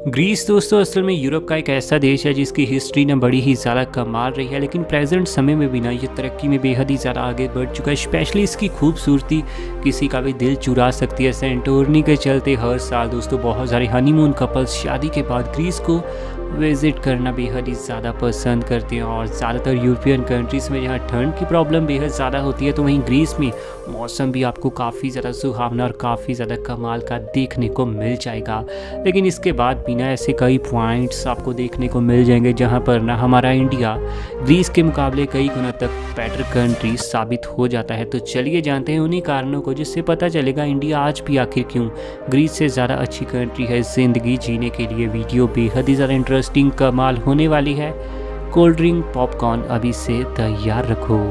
Greece दोस्तों असल में यूरोप का एक ऐसा देश है जिसकी हिस्ट्री ना बड़ी ही ज़्यादा कमाल रही है, लेकिन प्रेजेंट समय में भी ना ये तरक्की में बेहद ही ज़्यादा आगे बढ़ चुका है। स्पेशली इसकी खूबसूरती किसी का भी दिल चुरा सकती है। सेंटोरनी के चलते हर साल दोस्तों बहुत सारे हनीमून कपल्स शादी के बाद ग्रीस को विज़िट करना बेहद ही ज़्यादा पसंद करते हैं। और ज़्यादातर यूरोपियन कंट्रीज़ में जहाँ ठंड की प्रॉब्लम बेहद ज़्यादा होती है, तो वहीं ग्रीस में मौसम भी आपको काफ़ी ज़्यादा सुहावना और काफ़ी ज़्यादा कमाल का देखने को मिल जाएगा। लेकिन इसके बाद भी ना ऐसे कई पॉइंट्स आपको देखने को मिल जाएंगे जहाँ पर ना हमारा इंडिया ग्रीस के मुकाबले कई गुना तक बेटर कंट्री साबित हो जाता है। तो चलिए जानते हैं उन्हीं कारणों को जिससे पता चलेगा इंडिया आज भी आखिर क्यों ग्रीस से ज़्यादा अच्छी कंट्री है ज़िंदगी जीने के लिए। वीडियो बेहद ही ज़्यादा इंटरेस्टिंग कमाल होने वाली है। कोल्ड ड्रिंक पॉपकॉर्न अभी से तैयार रखो।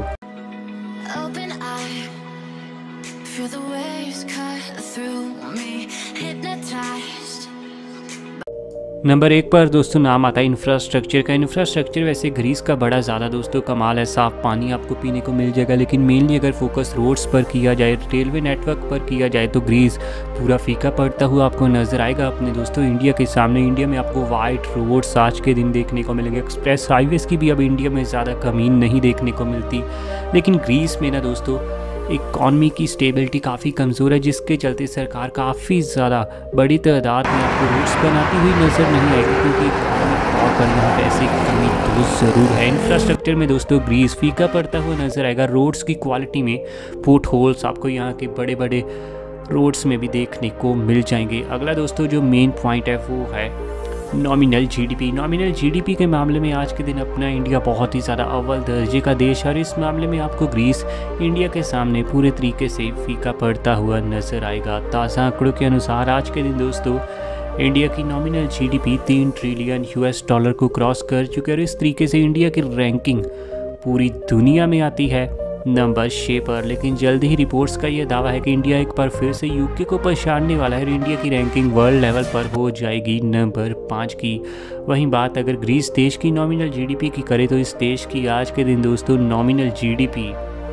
नंबर 1 पर दोस्तों नाम आता है इंफ्रास्ट्रक्चर का। इंफ्रास्ट्रक्चर वैसे ग्रीस का बड़ा ज़्यादा दोस्तों कमाल है। साफ़ पानी आपको पीने को मिल जाएगा, लेकिन मेनली अगर फोकस रोड्स पर किया जाए, रेलवे नेटवर्क पर किया जाए, तो ग्रीस पूरा फीका पड़ता हुआ आपको नज़र आएगा अपने दोस्तों इंडिया के सामने। इंडिया में आपको वाइट रोड्स आज के दिन देखने को मिलेंगे। एक्सप्रेस हाईवेज़ की भी अब इंडिया में ज़्यादा कमी नहीं देखने को मिलती, लेकिन ग्रीस में ना दोस्तों इकॉनमी की स्टेबिलिटी काफ़ी कमज़ोर है, जिसके चलते सरकार काफ़ी ज़्यादा बड़ी तादाद में आपको रूट्स बनाती हुई नज़र नहीं आएगी, क्योंकि और पर यहाँ पैसे की कमी तो ज़रूर है। इंफ्रास्ट्रक्चर में दोस्तों ग्रीस फीका पड़ता हुआ नज़र आएगा। रोड्स की क्वालिटी में फुट होल्स आपको यहाँ के बड़े बड़े रोड्स में भी देखने को मिल जाएंगे। अगला दोस्तों जो मेन पॉइंट है वो है नॉमिनल जीडीपी। नॉमिनल जीडीपी के मामले में आज के दिन अपना इंडिया बहुत ही ज़्यादा अव्वल दर्जे का देश है, और इस मामले में आपको ग्रीस इंडिया के सामने पूरे तरीके से फीका पड़ता हुआ नज़र आएगा। ताज़ा आंकड़ों के अनुसार आज के दिन दोस्तों इंडिया की nominal GDP 3 trillion US dollar को क्रॉस कर चुके हैं, और इस तरीके से इंडिया की रैंकिंग पूरी दुनिया में आती है नंबर 6 पर। लेकिन जल्द ही रिपोर्ट्स का यह दावा है कि इंडिया एक बार फिर से यूके को पछाड़ने वाला है और इंडिया की रैंकिंग वर्ल्ड लेवल पर हो जाएगी नंबर 5 की। वहीं बात अगर ग्रीस देश की नॉमिनल जीडीपी की करे, तो इस देश की आज के दिन दोस्तों नॉमिनल जीडीपी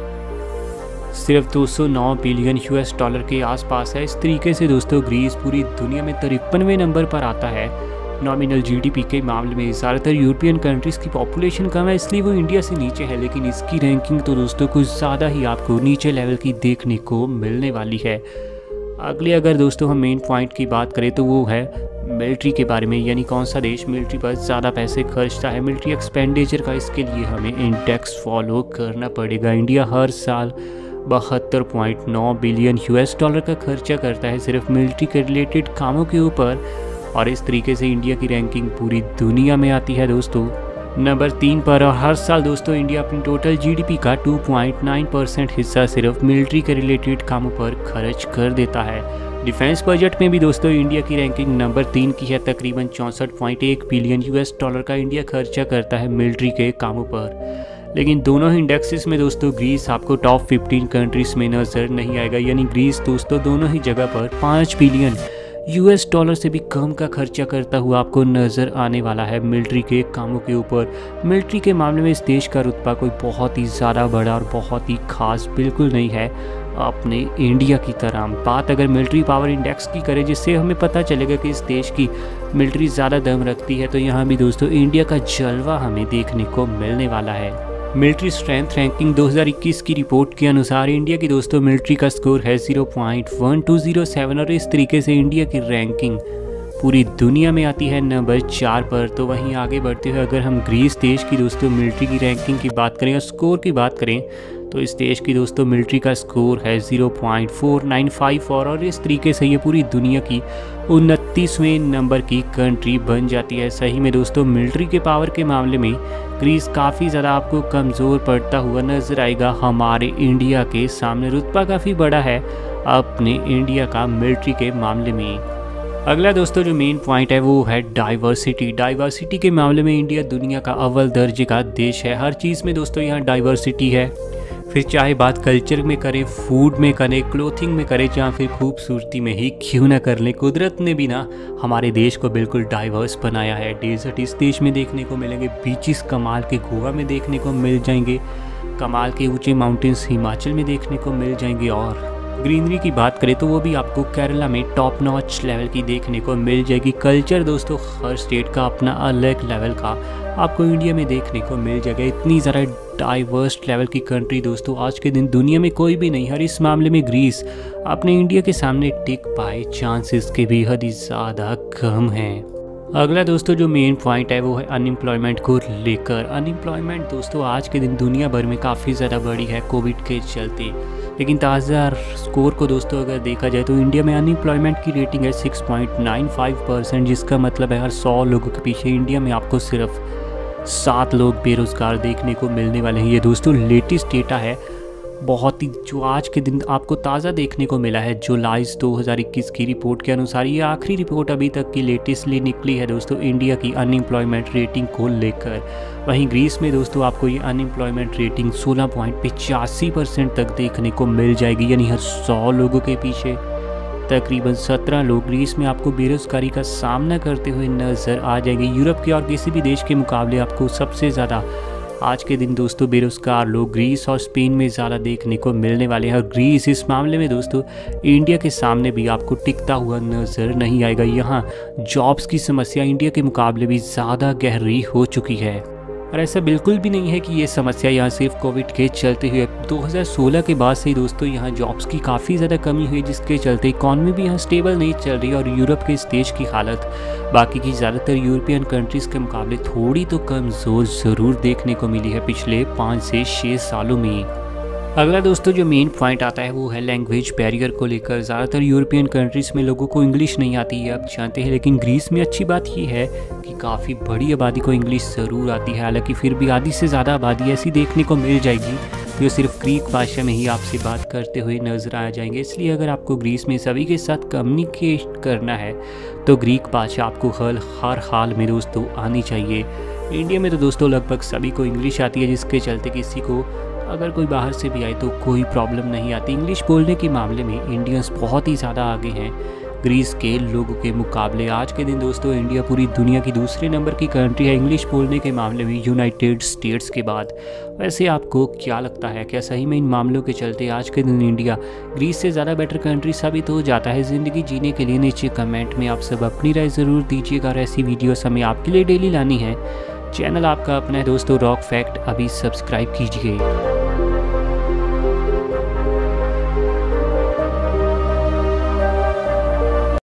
सिर्फ 209 बिलियन यूएस डॉलर के आसपास है। इस तरीके से दोस्तों ग्रीस पूरी दुनिया में 53वें नंबर पर आता है नॉमिनल जीडीपी के मामले में। ज़्यादातर यूरोपियन कंट्रीज़ की पॉपुलेशन कम है, इसलिए वो इंडिया से नीचे है, लेकिन इसकी रैंकिंग तो दोस्तों कुछ ज़्यादा ही आपको नीचे लेवल की देखने को मिलने वाली है। अगले अगर दोस्तों हम मेन पॉइंट की बात करें तो वो है मिलिट्री के बारे में, यानी कौन सा देश मिलिट्री पर ज़्यादा पैसे खर्चता है, मिलिट्री एक्सपेंडिचर का। इसके लिए हमें इंडेक्स फॉलो करना पड़ेगा। इंडिया हर साल 72.9 बिलियन यूएस डॉलर का खर्चा करता है सिर्फ मिलिट्री के रिलेटेड कामों के ऊपर, और इस तरीके से इंडिया की रैंकिंग पूरी दुनिया में आती है दोस्तों नंबर 3 पर। और हर साल दोस्तों इंडिया अपनी टोटल जीडीपी का 2.9% हिस्सा सिर्फ मिलिट्री के रिलेटेड कामों पर खर्च कर देता है। डिफेंस बजट में भी दोस्तों इंडिया की रैंकिंग नंबर 3 की है। तकरीबन 64.1 बिलियन यूएस डॉलर का इंडिया खर्चा करता है मिलिट्री के कामों पर। लेकिन दोनों ही इंडेक्सेस में दोस्तों ग्रीस आपको टॉप 15 कंट्रीज़ में नज़र नहीं आएगा, यानी ग्रीस दोस्तों दोनों ही जगह पर 5 बिलियन यूएस डॉलर से भी कम का खर्चा करता हुआ आपको नज़र आने वाला है मिलिट्री के कामों के ऊपर। मिलिट्री के मामले में इस देश का रुतबा कोई बहुत ही ज़्यादा बड़ा और बहुत ही खास बिल्कुल नहीं है अपने इंडिया की तरह। बात अगर मिलिट्री पावर इंडेक्स की करें, जिससे हमें पता चलेगा कि इस देश की मिलिट्री ज़्यादा दम रखती है, तो यहाँ भी दोस्तों इंडिया का जलवा हमें देखने को मिलने वाला है। मिलिट्री स्ट्रेंथ रैंकिंग 2021 की रिपोर्ट के अनुसार इंडिया की दोस्तों मिलिट्री का स्कोर है 0.1207, और इस तरीके से इंडिया की रैंकिंग पूरी दुनिया में आती है नंबर 4 पर। तो वहीं आगे बढ़ते हुए अगर हम ग्रीस देश की दोस्तों मिलिट्री की रैंकिंग की बात करें और स्कोर की बात करें, तो इस देश की दोस्तों मिलिट्री का स्कोर है 0.495, और इस तरीके से ये पूरी दुनिया की 29वें नंबर की कंट्री बन जाती है। सही में दोस्तों मिलिट्री के पावर के मामले में ग्रीस काफ़ी ज़्यादा आपको कमज़ोर पड़ता हुआ नज़र आएगा हमारे इंडिया के सामने। रुतबा काफ़ी बड़ा है अपने इंडिया का मिलिट्री के मामले में। अगला दोस्तों जो मेन पॉइंट है वो है डाइवर्सिटी। डाइवर्सिटी के मामले में इंडिया दुनिया का अव्वल दर्जे का देश है। हर चीज़ में दोस्तों यहाँ डाइवर्सिटी है, फिर चाहे बात कल्चर में करें, फूड में करें, क्लोथिंग में करें, या फिर खूबसूरती में ही क्यों ना कर लें। कुदरत ने भी ना हमारे देश को बिल्कुल डाइवर्स बनाया है। डेजर्ट इस देश में देखने को मिलेंगे, बीचेस कमाल के गोवा में देखने को मिल जाएंगे, कमाल के ऊंचे माउंटेन्स हिमाचल में देखने को मिल जाएंगे, और ग्रीनरी की बात करें तो वो भी आपको केरला में टॉप नॉच लेवल की देखने को मिल जाएगी। कल्चर दोस्तों हर स्टेट का अपना अलग लेवल का आपको इंडिया में देखने को मिल जाएगा। इतनी ज़्यादा डाइवर्स लेवल की कंट्री दोस्तों आज के दिन दुनिया में कोई भी नहीं। हर इस मामले में ग्रीस अपने इंडिया के सामने टिक पाए चांसेस के बेहद ही ज़्यादा कम हैं। अगला दोस्तों जो मेन पॉइंट है वो है अनएम्प्लॉयमेंट को लेकर। अनएम्प्लॉयमेंट दोस्तों आज के दिन दुनिया भर में काफ़ी ज़्यादा बढ़ी है कोविड के चलते, लेकिन ताज़ा स्कोर को दोस्तों अगर देखा जाए तो इंडिया में अनएम्प्लॉयमेंट की रेटिंग है 6.95%, जिसका मतलब है हर 100 लोगों के पीछे इंडिया में आपको सिर्फ 7 लोग बेरोज़गार देखने को मिलने वाले हैं। ये दोस्तों लेटेस्ट डेटा है, बहुत ही जो आज के दिन आपको ताज़ा देखने को मिला है। जुलाई 2021 की रिपोर्ट के अनुसार ये आखिरी रिपोर्ट अभी तक की लेटेस्टली निकली है दोस्तों इंडिया की अनएम्प्लॉयमेंट रेटिंग को लेकर। वहीं ग्रीस में दोस्तों आपको ये अनएम्प्लॉयमेंट रेटिंग 16.85% तक देखने को मिल जाएगी, यानी हर 100 लोगों के पीछे तकरीबन 17 लोग ग्रीस में आपको बेरोजगारी का सामना करते हुए नज़र आ जाएंगे। यूरोप के और किसी भी देश के मुकाबले आपको सबसे ज़्यादा आज के दिन दोस्तों बेरोजगार लोग ग्रीस और स्पेन में ज़्यादा देखने को मिलने वाले हैं। और ग्रीस इस मामले में दोस्तों इंडिया के सामने भी आपको टिकता हुआ नज़र नहीं आएगा। यहाँ जॉब्स की समस्या इंडिया के मुकाबले भी ज़्यादा गहरी हो चुकी है, और ऐसा बिल्कुल भी नहीं है कि ये समस्या यहाँ सिर्फ कोविड के चलते हुए। 2016 के बाद से ही दोस्तों यहाँ जॉब्स की काफ़ी ज़्यादा कमी हुई, जिसके चलते इकॉनमी भी यहाँ स्टेबल नहीं चल रही। और यूरोप के इस देश की हालत बाकी की ज़्यादातर यूरोपियन कंट्रीज़ के मुकाबले थोड़ी तो कमज़ोर ज़रूर देखने को मिली है पिछले 5 से 6 सालों में। अगला दोस्तों जो मेन पॉइंट आता है वो है लैंग्वेज बैरियर को लेकर। ज़्यादातर यूरोपियन कंट्रीज़ में लोगों को इंग्लिश नहीं आती है, आप जानते हैं, लेकिन ग्रीस में अच्छी बात ये है कि काफ़ी बड़ी आबादी को इंग्लिश ज़रूर आती है। हालांकि फिर भी आधी से ज़्यादा आबादी ऐसी देखने को मिल जाएगी जो सिर्फ ग्रीक भाषा में ही आपसे बात करते हुए नजर आ जाएंगे। इसलिए अगर आपको ग्रीस में सभी के साथ कम्युनिकेट करना है तो ग्रीक भाषा आपको हर हाल में दोस्तों आनी चाहिए। इंडिया में तो दोस्तों लगभग सभी को इंग्लिश आती है, जिसके चलते किसी को अगर कोई बाहर से भी आए तो कोई प्रॉब्लम नहीं आती। इंग्लिश बोलने के मामले में इंडियंस बहुत ही ज़्यादा आगे हैं ग्रीस के लोगों के मुकाबले। आज के दिन दोस्तों इंडिया पूरी दुनिया की दूसरे नंबर की कंट्री है इंग्लिश बोलने के मामले में यूनाइटेड स्टेट्स के बाद। वैसे आपको क्या लगता है, क्या सही में इन मामलों के चलते आज के दिन इंडिया ग्रीस से ज़्यादा बेटर कंट्री साबित हो जाता है ज़िंदगी जीने के लिए? नीचे कमेंट में आप सब अपनी राय ज़रूर दीजिएगा, और ऐसी वीडियोस हमें आपके लिए डेली लानी है। चैनल आपका अपना है दोस्तों रॉक फैक्ट, अभी सब्सक्राइब कीजिए।